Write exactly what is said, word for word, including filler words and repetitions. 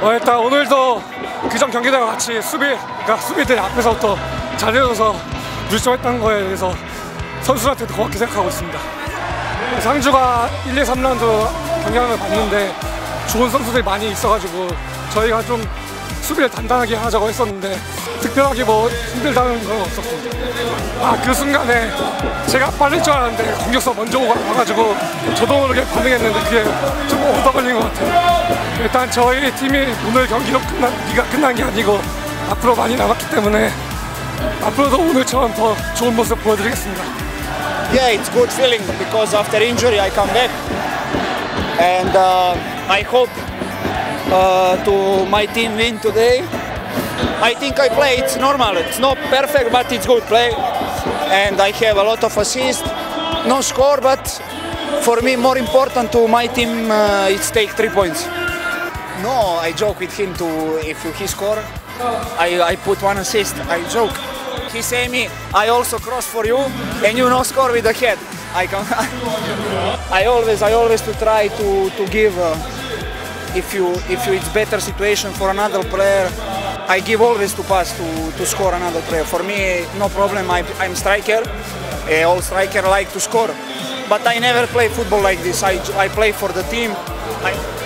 어, 일단 오늘도 그전 경기들과 같이 수비, 그러니까 수비들 앞에서부터 잘해줘서 물점했던 거에 대해서 선수들한테도 고맙게 생각하고 있습니다. 상주가 일, 이, 삼 라운드 경기하는 걸 봤는데 좋은 선수들이 많이 있어가지고 저희가 좀 수비를 단단하게 하자고 했었는데 특별하게 뭐 힘들다는 건 없었습니다. 아, 그 순간에 제가 빠를 줄 알았는데 공격수 먼저 와가지고 저도 모르게 반응했는데 그게 좀 얻어 걸린 것 같아요. 일단 저희 팀이 오늘 경기로 끝난, 리가 끝난 게 아니고 앞으로 많이 남았기 때문에 앞으로도 오늘처럼 더 좋은 모습 보여드리겠습니다. Yeah, it's good feeling because after injury I come back and uh, I hope uh, to my team win today. I think I play, it's normal, it's not perfect but it's good play and I have a lot of assists, no score but for me more important to my team uh, it's take three points. No, I joke with him to if he score, I, I put one assist, I joke. He say me, I also cross for you and you no score with the head. I can I always I always to try to, to give uh, if you if you, it's better situation for another player, I give always to pass to, to score another player. For me, no problem, I, I'm striker, uh, all striker like to score. But I never play football like this, I, I play for the team. I,